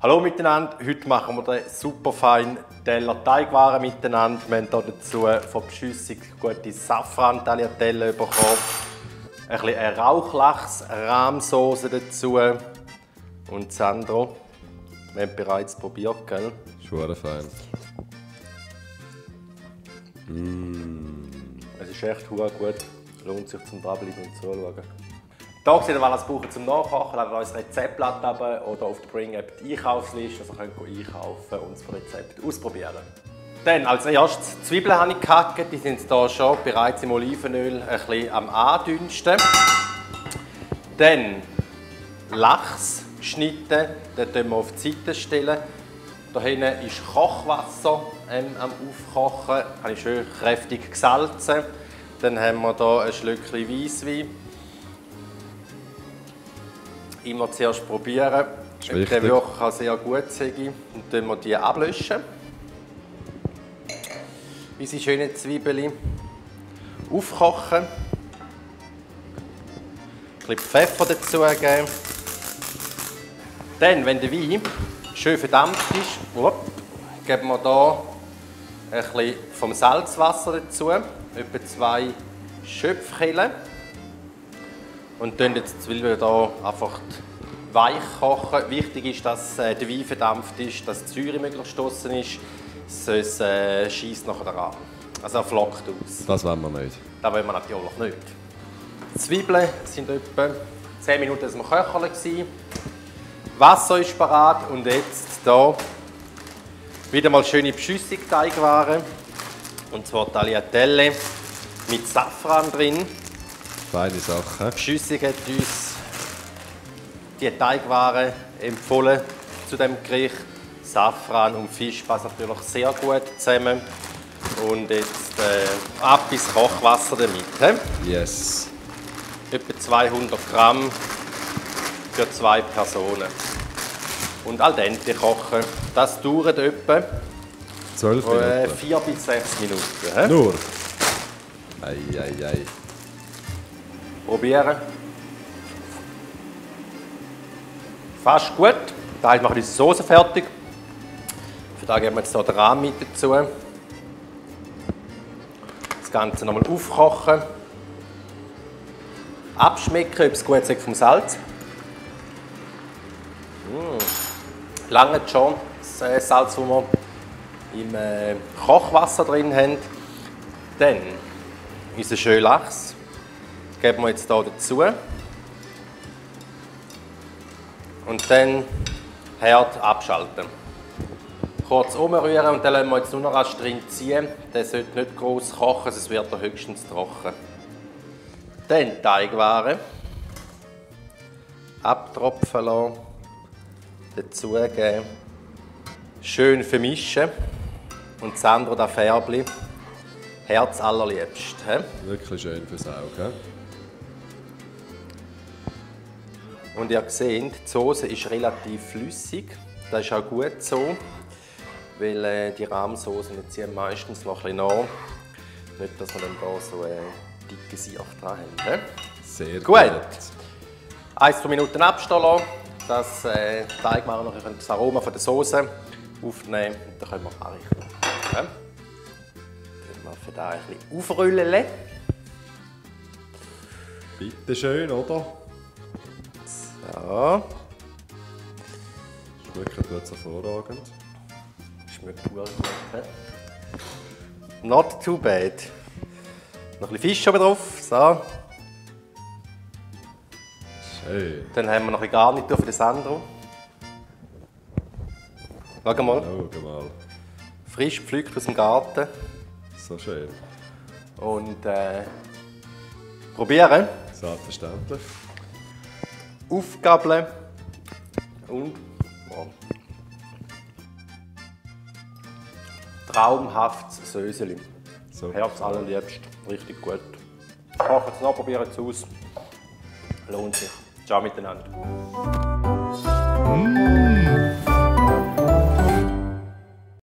Hallo miteinander, heute machen wir den super feinen Teller Teigwaren miteinander. Wir haben hier dazu von Beschüssig gute Safran-Tagliatelle bekommen. Ein bisschen Rauchlachs-Rahmsauce dazu. Und Sandro, wir haben bereits probiert, gell? Schwer fein. Es ist echt gut. Lohnt sich zum Dranbleiben und zuschauen. Hier seht ihr, was wir zum Nachkochen. Laden wir uns Rezeptblatt runter oder auf der Bring-App die Einkaufsliste, also könnt ihr einkaufen und das Rezept ausprobieren. Dann als erstes Zwiebeln habe ich gehackt. Die sind hier schon bereits im Olivenöl ein bisschen am Andünsten. Dann Lachs geschnitten, den stellen wir auf die Seite. Stellen. Hier hinten ist Kochwasser am Aufkochen. Das habe ich schön kräftig gesalzen. Dann haben wir hier ein Schlückchen Weisswein. Immer zuerst probieren. Der Wirk kann sehr gut sein. Und dann wir die ablöschen. Unsere schönen Zwiebeln aufkochen. Ein bisschen Pfeffer dazugeben. Dann, wenn der Wein schön verdampft ist, geben wir hier ein bisschen vom Salzwasser dazu. Etwa 2 Schöpfkellen. Und dann die Zwiebeln hier einfach weich kochen. Wichtig ist, dass der Wein verdampft ist, dass die Säure möglichst draussen ist. Sonst scheisst nachher der Rahm. Also er flockt aus. Das wollen wir nicht. Das wollen wir natürlich nicht. Die Zwiebeln sind etwa 10 Minuten im Köcheln. Wasser ist bereit und jetzt hier wieder mal schöne Beschüssig-Teigwaren. Und zwar Tagliatelle mit Safran drin. Feine Sache. Beschüssig hat uns die Teigwaren empfohlen zu dem Gericht. Safran und Fisch passen natürlich sehr gut zusammen. Und jetzt ab ins Kochwasser damit. Yes. Etwa 200 Gramm für 2 Personen. Und al dente kochen. Das dauert etwa 12 Minuten. 4 bis 6 Minuten. Nur? Ei. Probieren. Fast gut. Da mache ich unsere Soße fertig. Für da geben wir jetzt hier den Rahm mit dazu. Das Ganze nochmal aufkochen. Abschmecken, ob es gut ist vom Salz. Lange schon das Salz, das wir im Kochwasser drin haben. Dann unseren schönen Lachs. Geben wir jetzt hier dazu. Und dann Herd abschalten. Kurz umrühren und dann lassen wir jetzt nur noch rasch drin ziehen. Der sollte nicht groß kochen, sonst wird er höchstens trocken. Dann Teigwaren. Abtropfen lassen. Dazugeben. Schön vermischen. Und das andere, das Färbli, Herz allerliebst. Wirklich schön fürs Auge. Und ihr seht, die Soße ist relativ flüssig. Das ist auch gut so, weil die Rahmsoßen ziehen meistens noch ein bisschen nach. Nicht, dass wir dann hier so dicke Sicht dran haben. Sehr gut. 1-2 Minuten abstehen lassen, dass die Teigwaren noch das Aroma von der Soße aufnehmen und dann können wir anrichten. Dann wir für das ein bisschen aufrollen. Bitte schön, oder? So. Schmeckt jetzt hervorragend. Schmeckt gut. Not too bad. Noch ein bisschen Fisch oben drauf. So. Schön. Dann haben wir noch ein Garnitur für den Sandro. Schau mal. Schau mal. Frisch gepflückt aus dem Garten. So schön. Und probieren. Selbstverständlich. Aufgabeln. Und traumhaftes Söseli. So. Herz allerliebst. Richtig gut. Kochen es noch, probieren es aus. Lohnt sich. Ciao miteinander.